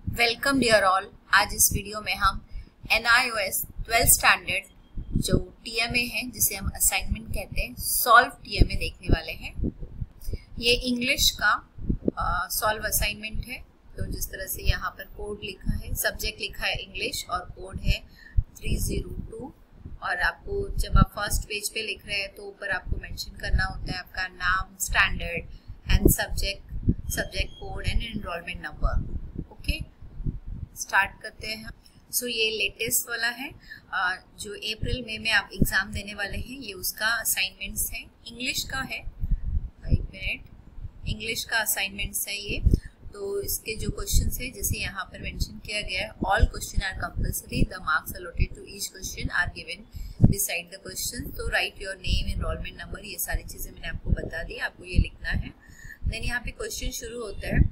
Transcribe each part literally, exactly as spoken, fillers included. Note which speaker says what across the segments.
Speaker 1: Welcome dear all. आज इस video में हम N I O S twelfth standard जो टी एम ए है, जिसे हम असाइनमेंट कहते हैं, सॉल्व टी एम ए देखने वाले हैं। ये इंग्लिश का सॉल्व असाइनमेंट है। तो जिस तरह से यहाँ पर कोड लिखा है, सब्जेक्ट लिखा है इंग्लिश और कोड है थ्री ज़ीरो टू। और आपको जब आप फर्स्ट पेज पे लिख रहे हैं तो ऊपर आपको मेंशन करना होता है आपका नाम, standard and subject, subject code and enrolment number. Okay, start करते हैं। सो so, ये लेटेस्ट वाला है जो अप्रैल मई में आप एग्जाम देने वाले हैं। ये उसका असाइनमेंट्स है, इंग्लिश का है। एक मिनट, इंग्लिश का असाइनमेंट्स है ये। तो इसके जो क्वेश्चंस है, जैसे यहाँ पर मेंशन किया गया है, all question are compulsory, the marks allotted to each question are given beside the question. तो write your name, enrolment number, ये सारी चीजें मैंने आपको बता दी, आपको ये लिखना है। देन यहाँ पे क्वेश्चन शुरू होता है।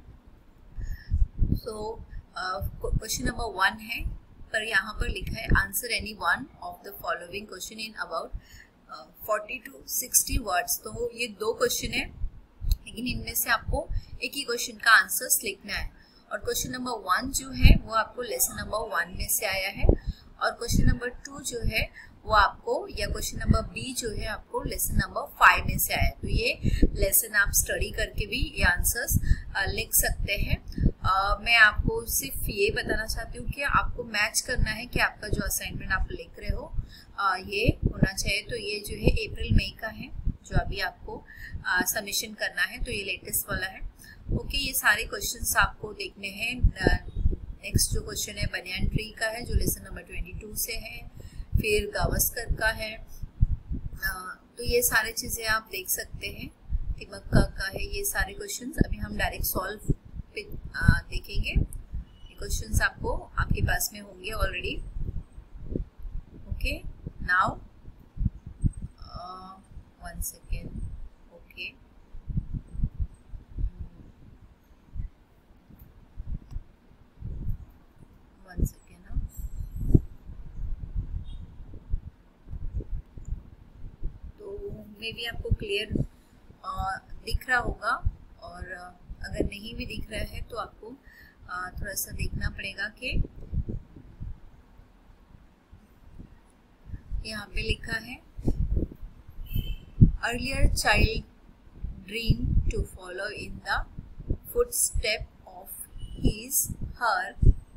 Speaker 1: सो क्वेश्चन नंबर वन है, पर यहाँ पर लिखा है answer any one of the following question in about forty to sixty words. तो ये दो क्वेश्चन है, लेकिन इनमें से आपको एक ही क्वेश्चन का आंसर्स लिखना है। और क्वेश्चन नंबर वन जो है वो आपको लेसन नंबर वन में से आया है, और क्वेश्चन नंबर टू जो है वो आपको, या क्वेश्चन नंबर बी जो है आपको लेसन नंबर फाइव में से आया है। तो ये लेसन आप स्टडी करके भी ये आंसर्स लिख सकते हैं। uh, मैं आपको सिर्फ ये बताना चाहती हूँ कि आपको मैच करना है कि आपका जो असाइनमेंट आप लिख रहे हो uh, ये होना चाहिए। तो ये जो है अप्रैल मई का है, जो अभी आपको सबमिशन uh, करना है। तो ये लेटेस्ट वाला है। ओके okay, ये सारे क्वेश्चंस आपको देखने हैं। नेक्स्ट जो क्वेश्चन है बनियान ट्री का है, जो लेसन नंबर ट्वेंटी टू से है। फिर गावस्कर का है। uh, तो ये सारी चीजें आप देख सकते हैं। तिमक्का का है। ये सारे क्वेश्चंस अभी हम डायरेक्ट सॉल्व पे uh, देखेंगे। ये क्वेश्चंस आपको आपके पास में होंगे already. Okay, now one second. Okay, one second ना। तो मे बी आपको क्लियर दिख रहा होगा, और अगर नहीं भी दिख रहा है तो आपको थोड़ा सा देखना पड़ेगा कि यहाँ पे लिखा है earlier child dream to follow in the footstep of his her.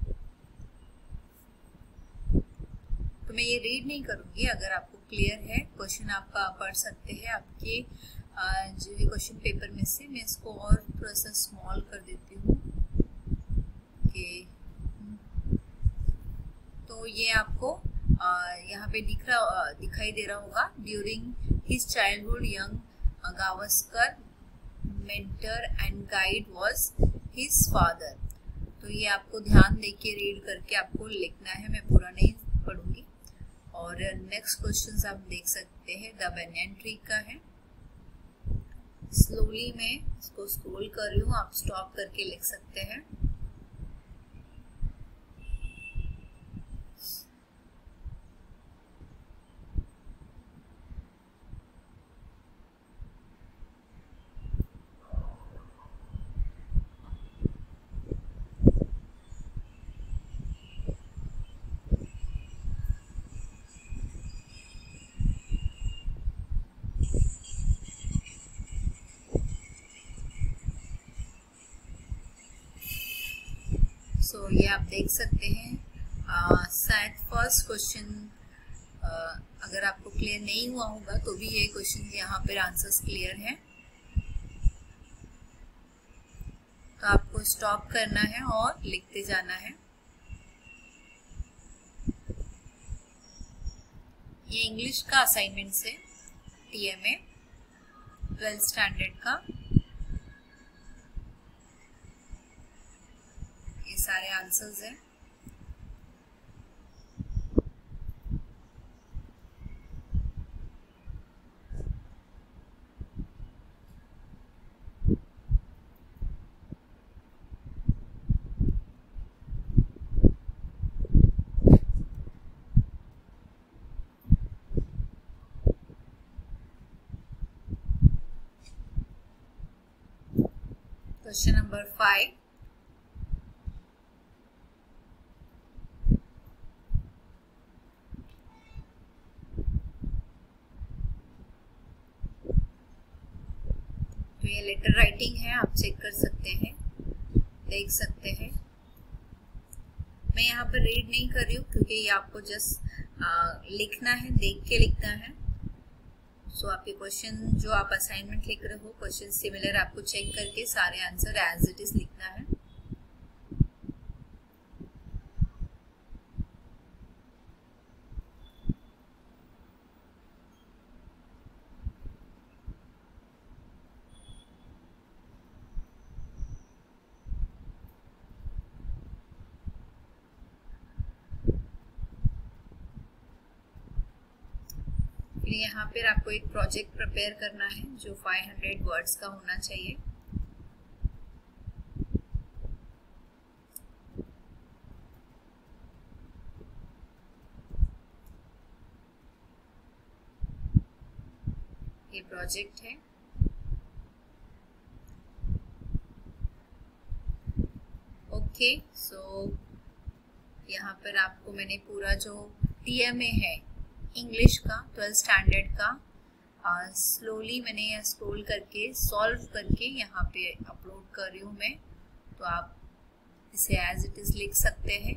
Speaker 1: तो मैं ये रीड नहीं करूंगी। अगर आपको क्लियर है क्वेश्चन आपका पढ़ सकते हैं आपके जो है क्वेश्चन पेपर में से। मैं इसको और थोड़ा सा स्मॉल कर देती हूँ कि तो ये आपको यहाँ पे दिख रहा दिखाई दे रहा होगा। During his childhood young Gavaskar mentor and guide was his father. तो ये आपको ध्यान देके रीड करके आपको लिखना है। मैं पूरा नहीं पढ़ूंगी। और नेक्स्ट क्वेश्चंस आप देख सकते हैं, द बनियान ट्री का है। स्लोली मैं इसको स्क्रॉल कर रही हूँ, आप स्टॉप करके लिख सकते हैं। सो so, ये आप देख सकते हैं। शायद फर्स्ट क्वेश्चन अगर आपको क्लियर नहीं हुआ होगा तो भी ये क्वेश्चन यहाँ पर आंसर्स क्लियर है। तो आपको स्टॉप करना है और लिखते जाना है। ये इंग्लिश का असाइनमेंट है, T M A twelfth standard का। ये सारे आंसर्स हैं। क्वेश्चन नंबर फाइव, तो ये लेटर राइटिंग है, आप चेक कर सकते हैं, देख सकते हैं। मैं यहाँ पर रीड नहीं कर रही हूँ क्योंकि ये आपको जस्ट लिखना है, देख के लिखना है। सो so, आपके क्वेश्चन जो आप असाइनमेंट लिख रहे हो, क्वेश्चन सिमिलर आपको चेक करके सारे आंसर एज इट इज लिखना है। फिर यहाँ पर आपको एक प्रोजेक्ट प्रिपेयर करना है जो पाँच सौ वर्ड्स का होना चाहिए। ये प्रोजेक्ट है। ओके, सो यहाँ पर आपको मैंने पूरा जो टीएमए है इंग्लिश का ट्वेल्थ स्टैंडर्ड का स्लोली मैंने स्क्रॉल करके सॉल्व करके यहाँ पे अपलोड कर रही हूँ मैं, तो आप इसे एज इट इज लिख सकते हैं।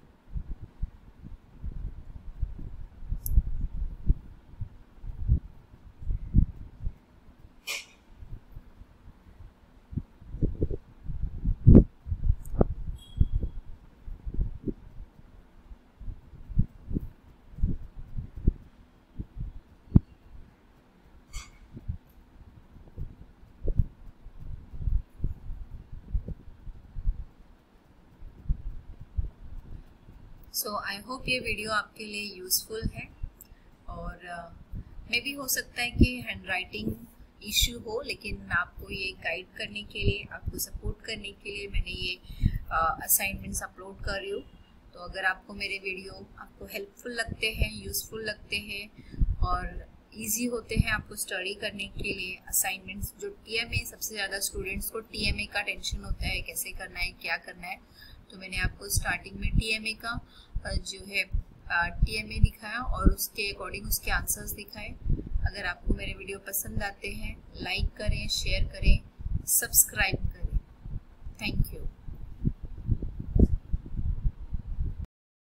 Speaker 1: सो आई होप ये वीडियो आपके लिए यूज़फुल है, और मे uh, भी हो सकता है कि हैंड राइटिंग इश्यू हो, लेकिन आपको ये गाइड करने के लिए, आपको सपोर्ट करने के लिए मैंने ये असाइनमेंट्स uh, अपलोड कर रही हूँ। तो अगर आपको मेरे वीडियो आपको हेल्पफुल लगते हैं, यूज़फुल लगते हैं और इजी होते हैं आपको स्टडी करने के लिए, असाइनमेंट्स जो टीएमए, सबसे ज़्यादा स्टूडेंट्स को टीएमए का टेंशन होता है, कैसे करना है, क्या करना है। तो मैंने आपको स्टार्टिंग में टीएमए का जो है टीएमए दिखाया और उसके अकॉर्डिंग उसके आंसर्स दिखाए। अगर आपको मेरे वीडियो पसंद आते हैं, लाइक करें, शेयर करें, सब्सक्राइब करें। Thank you.